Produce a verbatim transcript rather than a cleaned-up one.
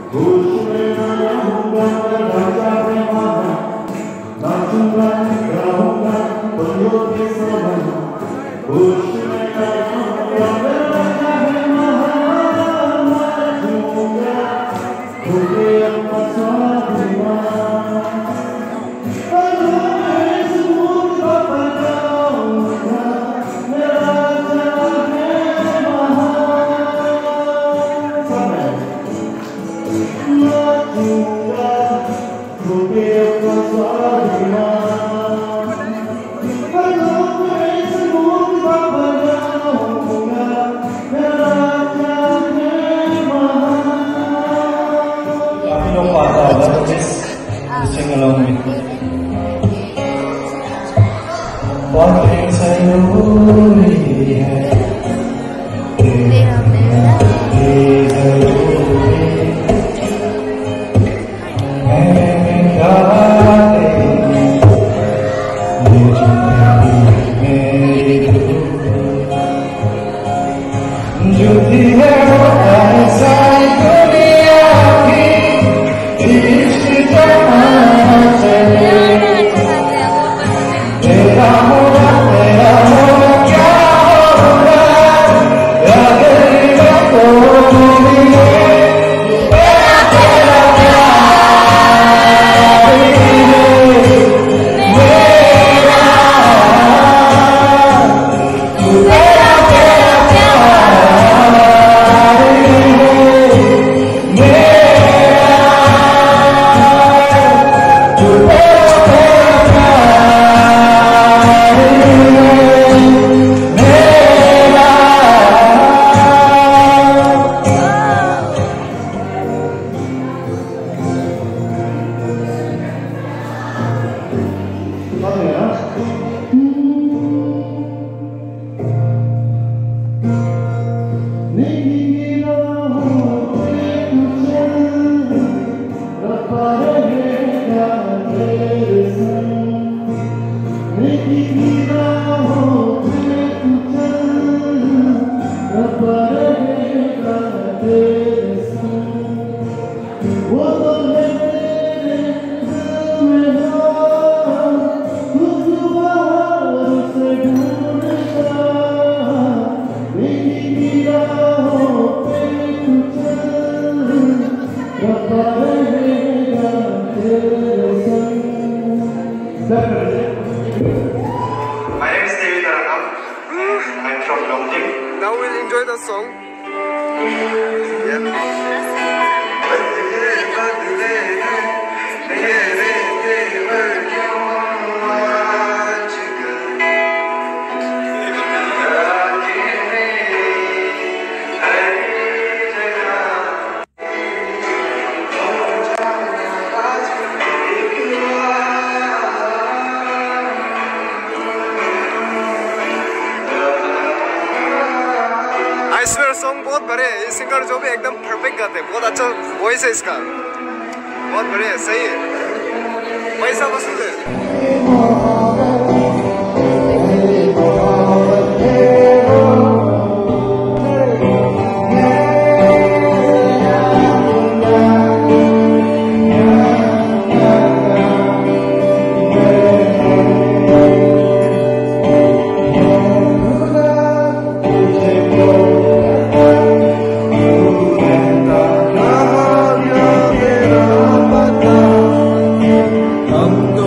Sing along with me. बहुत जरूरी है जो भी है ऐसा दुनिया की इश्क जहाँ चले तेरा होगा तेरा होगा क्या होगा याद रहेगा तो मिले तेरा तेरा प्यार मेरा तू तेरा तेरा प्यार Now we'll enjoy the song. Song बहुत बढ़िया है, ये सिंगर जो भी एकदम परफेक्ट गाते हैं, बहुत अच्छा वॉइस है इसका, बहुत बढ़िया है, सही है, पैसा वसूल है। हम तो